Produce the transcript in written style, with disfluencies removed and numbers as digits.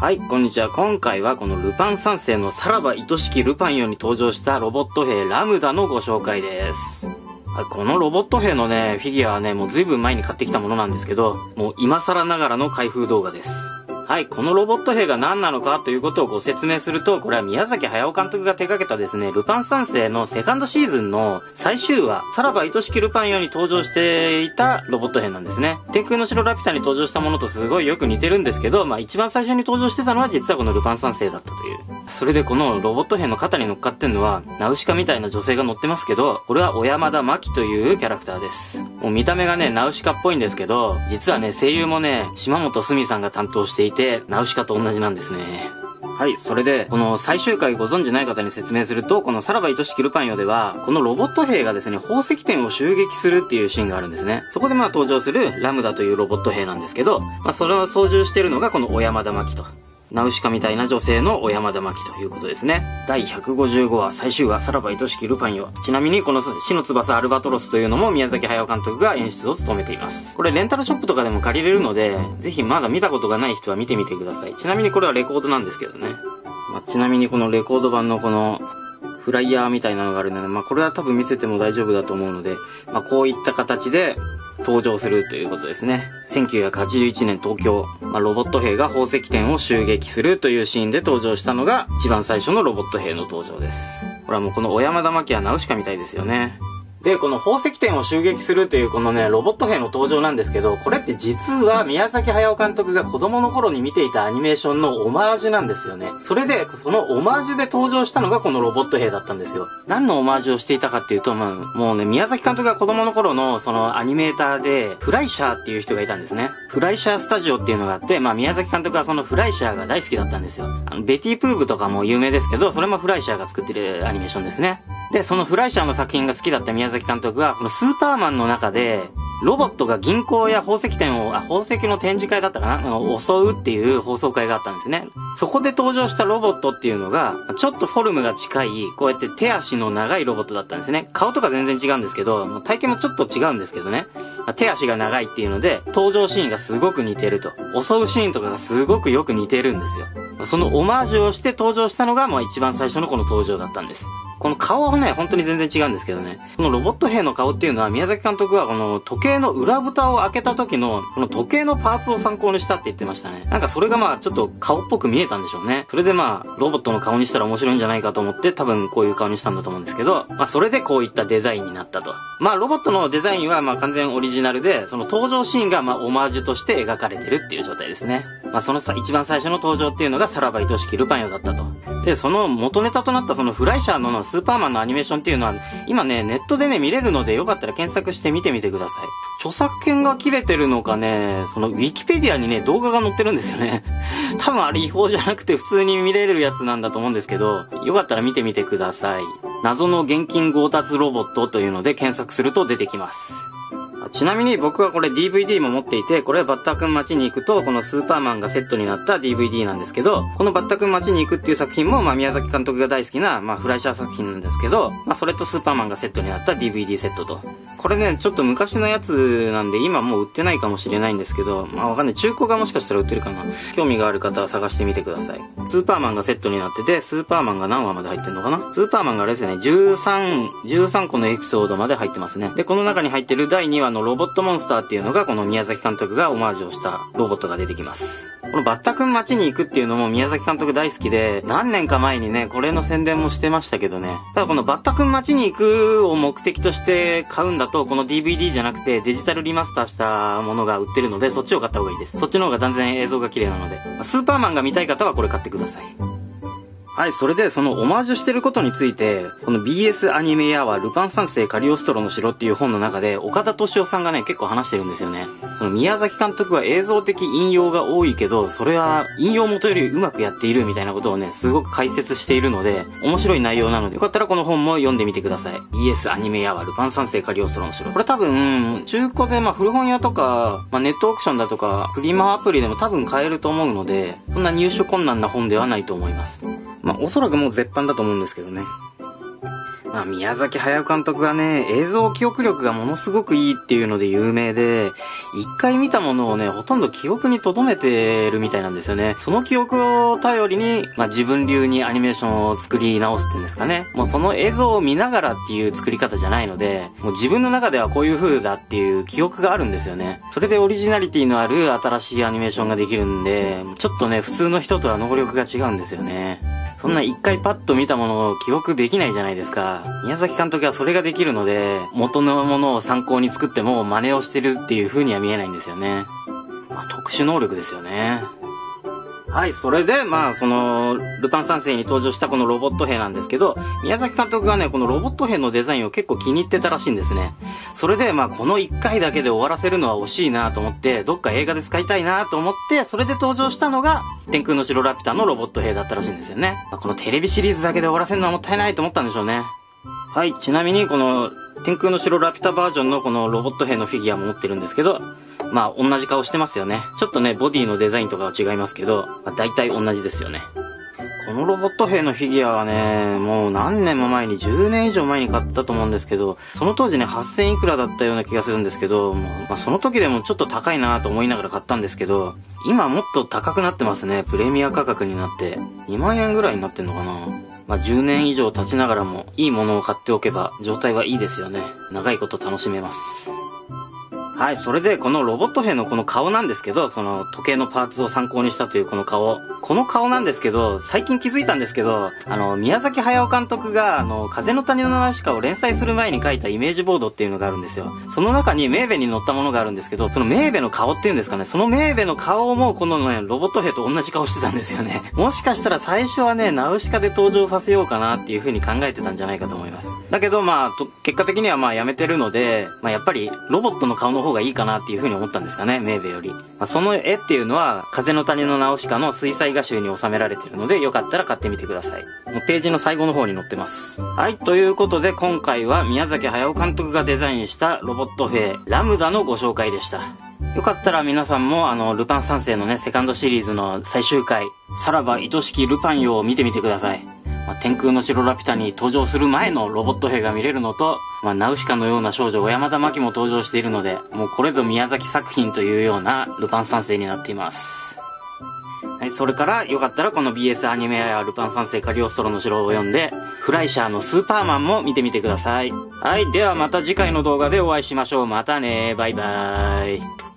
はい、こんにちは。今回はこのルパン三世のさらば愛しきルパンよに登場したロボット兵ラムダのご紹介です。このロボット兵のね、フィギュアはね、もう随分前に買ってきたものなんですけど、もう今更ながらの開封動画です。はい、このロボット兵が何なのかということをご説明すると、これは宮崎駿監督が手掛けたですね、ルパン三世のセカンドシーズンの最終話、さらば愛しきルパンよに登場していたロボット兵なんですね。天空の城ラピュタに登場したものとすごいよく似てるんですけど、一番最初に登場してたのは実はこのルパン三世だったという。それでこのロボット兵の肩に乗っかってんのは、ナウシカみたいな女性が乗ってますけど、これは小山田真紀というキャラクターです。もう見た目がね、ナウシカっぽいんですけど、実はね、声優もね、島本すみさんが担当していて、ナウシカと同じなんですね。はい、それで、この最終回ご存知ない方に説明すると、このさらば愛しきルパンよでは、このロボット兵がですね、宝石店を襲撃するっていうシーンがあるんですね。そこで登場するラムダというロボット兵なんですけど、それを操縦しているのがこの小山田真紀と。ナウシカみたいな女性の小山田真紀ということですね。第155話最終話さらば愛しきルパンよ。ちなみにこの死の翼アルバトロスというのも宮崎駿監督が演出を務めています。これレンタルショップとかでも借りれるので、ぜひまだ見たことがない人は見てみてください。ちなみにこれはレコードなんですけどね。ちなみにこのレコード版のこのフライヤーみたいなのがあるので、これは多分見せても大丈夫だと思うので、こういった形で登場するということですね。1981年東京、ロボット兵が宝石店を襲撃するというシーンで登場したのが一番最初のロボット兵の登場です。これはもうこの小山田真紀はナウシカみたいですよね。で、この宝石店を襲撃するというこのね、ロボット兵の登場なんですけど、これって実は宮崎駿監督が子供の頃に見ていたアニメーションのオマージュなんですよね。それで、そのオマージュで登場したのがこのロボット兵だったんですよ。何のオマージュをしていたかっていうと、もうね、宮崎監督が子供の頃のそのアニメーターで、フライシャーっていう人がいたんですね。フライシャースタジオっていうのがあって、宮崎監督はそのフライシャーが大好きだったんですよ。ベティプーブとかも有名ですけど、それもフライシャーが作ってるアニメーションですね。で、そのフライシャーの作品が好きだった宮崎監督が、このスーパーマンの中で、ロボットが銀行や宝石店を、宝石の展示会だったかな襲うっていう放送会があったんですね。そこで登場したロボットっていうのが、ちょっとフォルムが近い、こうやって手足の長いロボットだったんですね。顔とか全然違うんですけど、体型もちょっと違うんですけどね。手足が長いっていうので、登場シーンがすごく似てると。襲うシーンとかがすごくよく似てるんですよ。そのオマージュをして登場したのが、一番最初のこの登場だったんです。この顔はね、本当に全然違うんですけどね。このロボット兵の顔っていうのは、宮崎監督はこの時計の裏蓋を開けた時の、この時計のパーツを参考にしたって言ってましたね。なんかそれがちょっと顔っぽく見えたんでしょうね。それでロボットの顔にしたら面白いんじゃないかと思って、多分こういう顔にしたんだと思うんですけど、それでこういったデザインになったと。ロボットのデザインは完全オリジナルで、その登場シーンがオマージュとして描かれてるっていう状態ですね。その一番最初の登場っていうのがさらば愛しきルパンよだったと。で、その元ネタとなったそのフライシャーのスーパーマンのアニメーションっていうのは、今ね、ネットでね、見れるのでよかったら検索して見てみてください。著作権が切れてるのかね、そのウィキペディアにね、動画が載ってるんですよね。多分あれ違法じゃなくて普通に見れるやつなんだと思うんですけど、よかったら見てみてください。謎の現金強奪ロボットというので検索すると出てきます。ちなみに僕はこれ DVD も持っていて、これはバッターくん街に行くと、このスーパーマンがセットになった DVD なんですけど、このバッターくん街に行くっていう作品も、宮崎監督が大好きな、フライシャー作品なんですけど、それとスーパーマンがセットになった DVD セットと。これね、ちょっと昔のやつなんで、今もう売ってないかもしれないんですけど、わかんない。中古がもしかしたら売ってるかな。興味がある方は探してみてください。スーパーマンがセットになってて、スーパーマンが何話まで入ってんのかな？スーパーマンがあれですね、13個のエピソードまで入ってますね。で、この中に入ってる第2話のロボットモンスターっていうのが、この宮崎監督がオマージュをしたロボットが出てきます。このバッタくん街に行くっていうのも宮崎監督大好きで、何年か前にね、これの宣伝もしてましたけどね。ただこのバッタくん街に行くを目的として買うんだと、この DVD じゃなくてデジタルリマスターしたものが売ってるので、そっちを買った方がいいです。そっちの方が断然映像が綺麗なので。スーパーマンが見たい方はこれ買ってください。はい、それでそのオマージュしてることについて、この BS アニメやはルパン三世カリオストロの城っていう本の中で岡田敏夫さんがね、結構話してるんですよね。その宮崎監督は映像的引用が多いけど、それは引用元よりうまくやっているみたいなことをね、すごく解説しているので、面白い内容なので、よかったらこの本も読んでみてください。BS アニメやはルパン三世カリオストロの城。これ多分、中古で古本屋とか、ネットオークションだとか、フリマアプリでも多分買えると思うので、そんな入手困難な本ではないと思います。おそらくもう絶版だと思うんですけどね。 宮崎駿監督はね、映像記憶力がものすごくいいっていうので有名で、一回見たものをね、ほとんど記憶に留めてるみたいなんですよね。その記憶を頼りに、自分流にアニメーションを作り直すっていうんですかね。もうその映像を見ながらっていう作り方じゃないので、もう自分の中ではこういう風だっていう記憶があるんですよね。それでオリジナリティのある新しいアニメーションができるんで、ちょっとね、普通の人とは能力が違うんですよね。そんな一回パッと見たものを記憶できないじゃないですか。宮崎監督はそれができるので、元のものを参考に作っても真似をしてるっていう風には見えないんですよね。特殊能力ですよね。はい、それで、ルパン三世に登場したこのロボット兵なんですけど、宮崎監督がね、このロボット兵のデザインを結構気に入ってたらしいんですね。それで、この1回だけで終わらせるのは惜しいなと思って、どっか映画で使いたいなと思って、それで登場したのが、天空の城ラピュタのロボット兵だったらしいんですよね。このテレビシリーズだけで終わらせるのはもったいないと思ったんでしょうね。はい、ちなみにこの、天空の城ラピュタバージョンのこのロボット兵のフィギュアも持ってるんですけど、同じ顔してますよね。ちょっとね、ボディのデザインとかは違いますけど、大体同じですよね。このロボット兵のフィギュアはね、もう何年も前に、10年以上前に買ったと思うんですけど、その当時ね、8000いくらだったような気がするんですけど、その時でもちょっと高いなと思いながら買ったんですけど、今もっと高くなってますね。プレミア価格になって。2万円ぐらいになってんのかな。10年以上経ちながらも、いいものを買っておけば、状態はいいですよね。長いこと楽しめます。はい、それでこのロボット兵のこの顔なんですけど、その時計のパーツを参考にしたというこの顔。この顔なんですけど、最近気づいたんですけど、宮崎駿監督が、風の谷のナウシカを連載する前に書いたイメージボードっていうのがあるんですよ。その中にメーベに載ったものがあるんですけど、そのメーベの顔っていうんですかね、そのメーベの顔もこのね、ロボット兵と同じ顔してたんですよね。もしかしたら最初はね、ナウシカで登場させようかなっていう風に考えてたんじゃないかと思います。だけど結果的にはやめてるので、やっぱりロボットの顔の方がいいかなっていう風に思ったんですかね、メーベより。その絵っていうのは、風の谷のナウシカの水彩画集に収められてるので、よかったら買ってみてください。ページの最後の方に載ってます。はい、ということで今回は宮崎駿監督がデザインしたロボット兵、ラムダのご紹介でした。よかったら皆さんもルパン三世のね、セカンドシリーズの最終回、さらば愛しきルパンよを見てみてください。天空の城ラピュタに登場する前のロボット兵が見れるのと、ナウシカのような少女小山田真紀も登場しているので、もうこれぞ宮崎作品というようなルパン三世になっています。はい、それからよかったらこの BS アニメやルパン三世カリオストロの城を読んで、フライシャーのスーパーマンも見てみてください。はい、ではまた次回の動画でお会いしましょう。またね、バイバーイ。